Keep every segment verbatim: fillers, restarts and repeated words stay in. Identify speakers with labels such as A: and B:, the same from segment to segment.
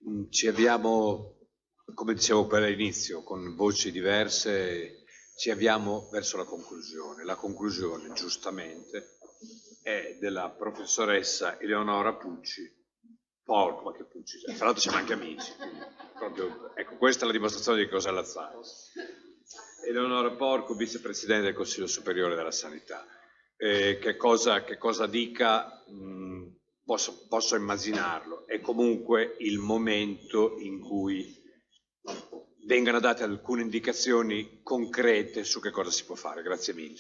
A: ci avviamo, come dicevo per l'inizio, con voci diverse, ci avviamo verso la conclusione. La conclusione, giustamente, è della professoressa Eleonora Pucci. Porco, ma che Pucci, tra l'altro siamo anche amici. Proprio, ecco, questa è la dimostrazione di cosa è Lazzaro. Eleonora Porco, vicepresidente del Consiglio Superiore della Sanità. Eh, che, cosa, che cosa dica, mh, posso, posso immaginarlo. È comunque il momento in cui vengano date alcune indicazioni concrete su che cosa si può fare. Grazie mille.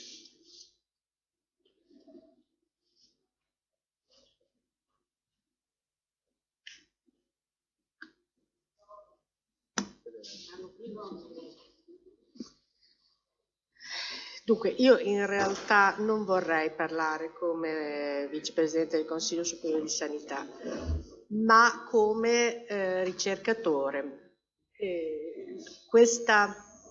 B: Dunque, io in realtà non vorrei parlare come vicepresidente del Consiglio Superiore di Sanità, ma come eh, ricercatore. Eh, questo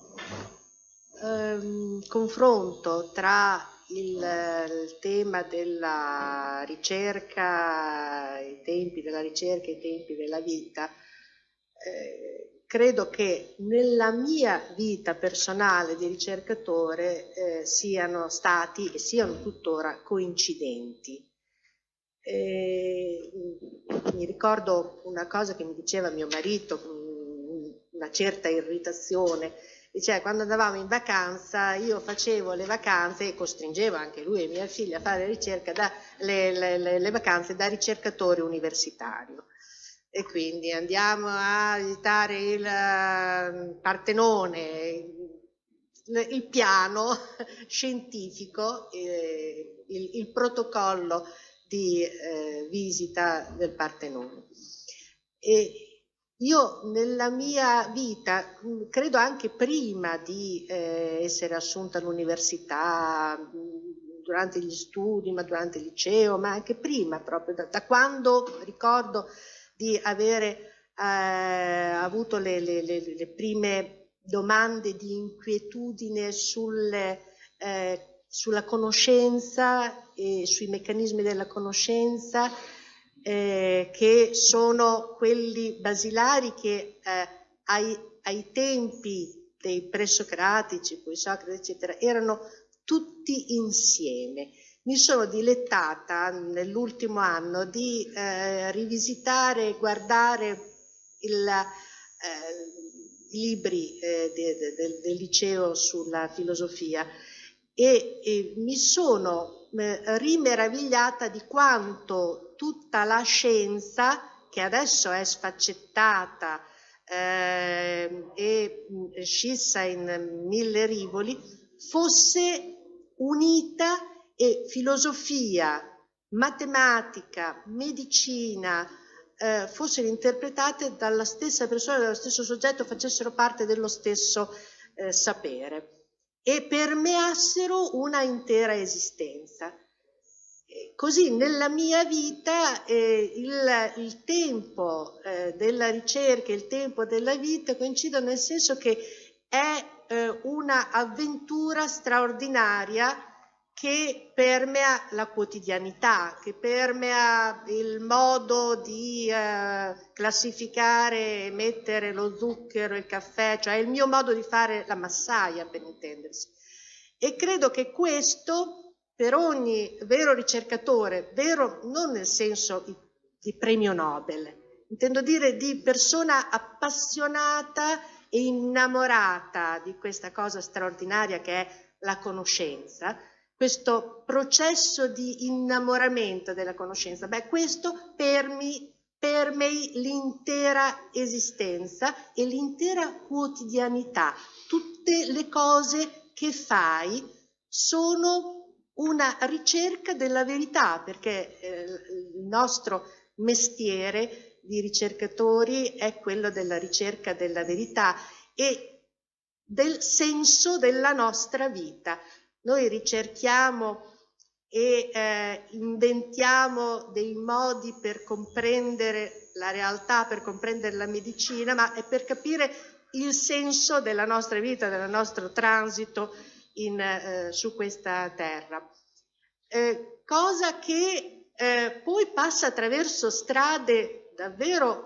B: ehm, confronto tra il, il tema della ricerca, i tempi della ricerca e i tempi della vita, eh, credo che nella mia vita personale di ricercatore eh, siano stati e siano tuttora coincidenti. Eh, mi ricordo una cosa che mi diceva mio marito, una certa irritazione, diceva quando andavamo in vacanza io facevo le vacanze e costringevo anche lui e mia figlia a fare ricerca da, le, le, le, le vacanze da ricercatore universitario. E quindi andiamo a visitare il Partenone, il piano scientifico, eh, il, il protocollo di eh, visita del Partenone. E io nella mia vita, credo anche prima di eh, essere assunta all'università, durante gli studi, ma durante il liceo, ma anche prima, proprio da, da quando ricordo di avere eh, avuto le, le, le, le prime domande di inquietudine sulle, eh, sulla conoscenza e sui meccanismi della conoscenza, eh, che sono quelli basilari che eh, ai, ai tempi dei presocratici, poi Socrate, eccetera, erano tutti insieme. Mi sono dilettata nell'ultimo anno di eh, rivisitare e guardare il, eh, i libri eh, de, de, de, del liceo sulla filosofia e, e mi sono eh, rimeravigliata di quanto tutta la scienza, che adesso è sfaccettata eh, e scissa in mille rivoli, fosse unita e filosofia, matematica, medicina eh, fossero interpretate dalla stessa persona, dallo stesso soggetto, facessero parte dello stesso eh, sapere e permeassero una intera esistenza. E così nella mia vita eh, il, il tempo eh, della ricerca e il tempo della vita coincidono nel senso che è eh, una avventura straordinaria che permea la quotidianità, che permea il modo di eh, classificare e mettere lo zucchero, il caffè, cioè il mio modo di fare la massaia, per intendersi. E credo che questo, per ogni vero ricercatore, vero non nel senso di, di premio Nobel, intendo dire di persona appassionata e innamorata di questa cosa straordinaria che è la conoscenza, questo processo di innamoramento della conoscenza, beh, questo permi, permei l'intera esistenza e l'intera quotidianità. Tutte le cose che fai sono una ricerca della verità, perché eh, il nostro mestiere di ricercatori è quello della ricerca della verità e del senso della nostra vita. Noi ricerchiamo e eh, inventiamo dei modi per comprendere la realtà, per comprendere la medicina, ma è per capire il senso della nostra vita, del nostro transito in, eh, su questa terra. Eh, cosa che eh, poi passa attraverso strade davvero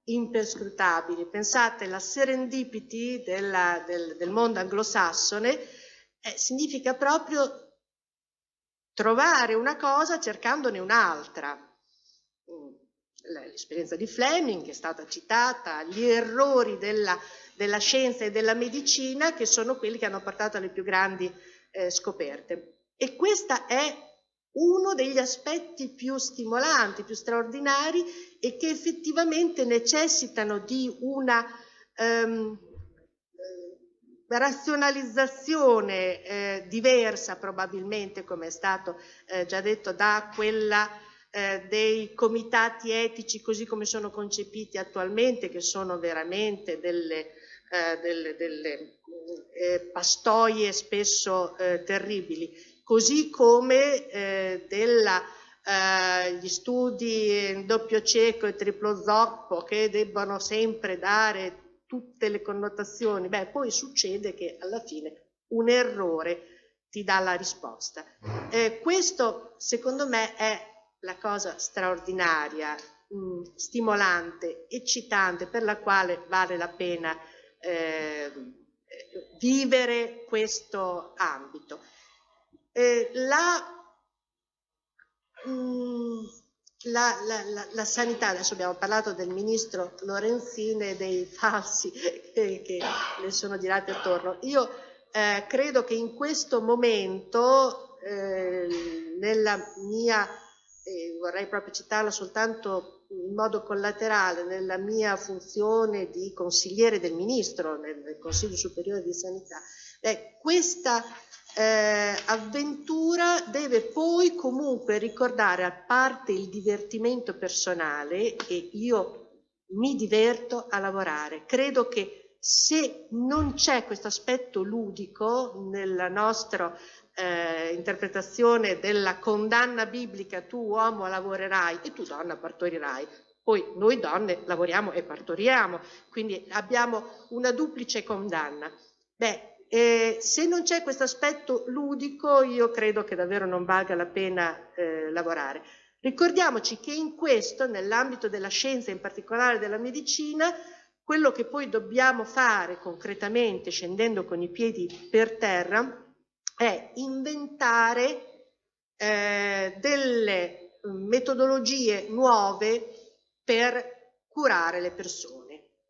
B: imperscrutabili. Pensate, la serendipity della, del, del mondo anglosassone eh, significa proprio trovare una cosa cercandone un'altra. L'esperienza di Fleming, che è stata citata, gli errori della, della scienza e della medicina, che sono quelli che hanno portato alle più grandi eh, scoperte. E questo è uno degli aspetti più stimolanti, più straordinari, e che effettivamente necessitano di una um, razionalizzazione eh, diversa, probabilmente, come è stato eh, già detto, da quella eh, dei comitati etici così come sono concepiti attualmente, che sono veramente delle, eh, delle, delle eh, pastoie spesso eh, terribili, così come eh, della Uh, gli studi in doppio cieco e triplo zoppo che debbono sempre dare tutte le connotazioni. Beh, poi succede che alla fine un errore ti dà la risposta. Eh, questo, secondo me, è la cosa straordinaria, mh, stimolante, eccitante, per la quale vale la pena eh, vivere questo ambito. Eh, la La, la, la, la sanità, adesso abbiamo parlato del ministro Lorenzin e dei falsi che, che le sono girati attorno. Io eh, credo che in questo momento, eh, nella mia, eh, vorrei proprio citarla soltanto in modo collaterale, nella mia funzione di consigliere del ministro nel, nel Consiglio Superiore di Sanità, eh, questa Eh, avventura deve poi comunque ricordare, a parte il divertimento personale, e io mi diverto a lavorare. Credo che se non c'è questo aspetto ludico nella nostra eh, interpretazione della condanna biblica, tu uomo lavorerai e tu donna partorirai, poi noi donne lavoriamo e partoriamo, quindi abbiamo una duplice condanna. Beh, Eh, se non c'è questo aspetto ludico, io credo che davvero non valga la pena eh, lavorare. Ricordiamoci che in questo, nell'ambito della scienza, in particolare della medicina, quello che poi dobbiamo fare concretamente, scendendo con i piedi per terra, è inventare eh, delle metodologie nuove per curare le persone.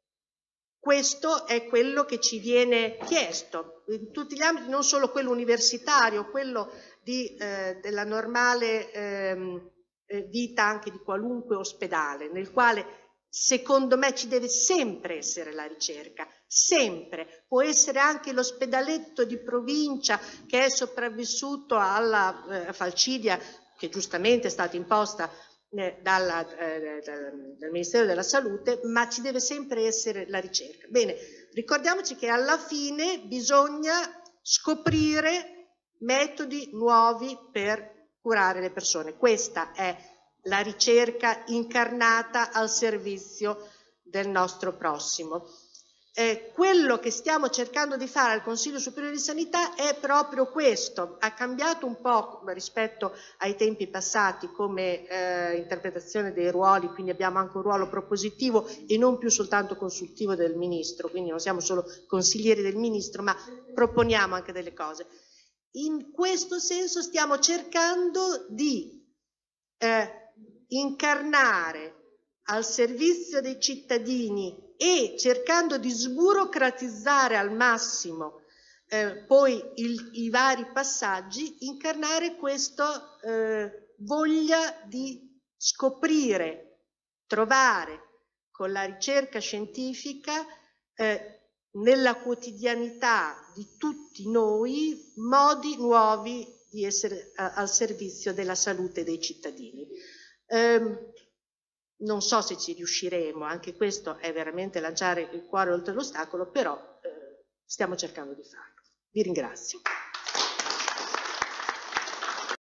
B: Questo è quello che ci viene chiesto in tutti gli ambiti, non solo quello universitario, quello di, eh, della normale ehm, vita anche di qualunque ospedale, nel quale secondo me ci deve sempre essere la ricerca, sempre. Può essere anche l'ospedaletto di provincia che è sopravvissuto alla eh, falcidia, che giustamente è stata imposta Dalla, eh, dal, dal Ministero della Salute, ma ci deve sempre essere la ricerca. Bene, ricordiamoci che alla fine bisogna scoprire metodi nuovi per curare le persone. Questa è la ricerca incarnata al servizio del nostro prossimo. Eh, quello che stiamo cercando di fare al Consiglio Superiore di Sanità è proprio questo. Ha cambiato un po' rispetto ai tempi passati come eh, interpretazione dei ruoli, quindi abbiamo anche un ruolo propositivo e non più soltanto consultivo del Ministro, quindi non siamo solo consiglieri del Ministro, ma proponiamo anche delle cose. In questo senso stiamo cercando di eh, incarnare al servizio dei cittadini e cercando di sburocratizzare al massimo eh, poi il, i vari passaggi, incarnare questa eh, voglia di scoprire, trovare con la ricerca scientifica eh, nella quotidianità di tutti noi modi nuovi di essere a, al servizio della salute dei cittadini. Eh, Non so se ci riusciremo, anche questo è veramente lanciare il cuore oltre l'ostacolo, però eh, stiamo cercando di farlo. Vi ringrazio.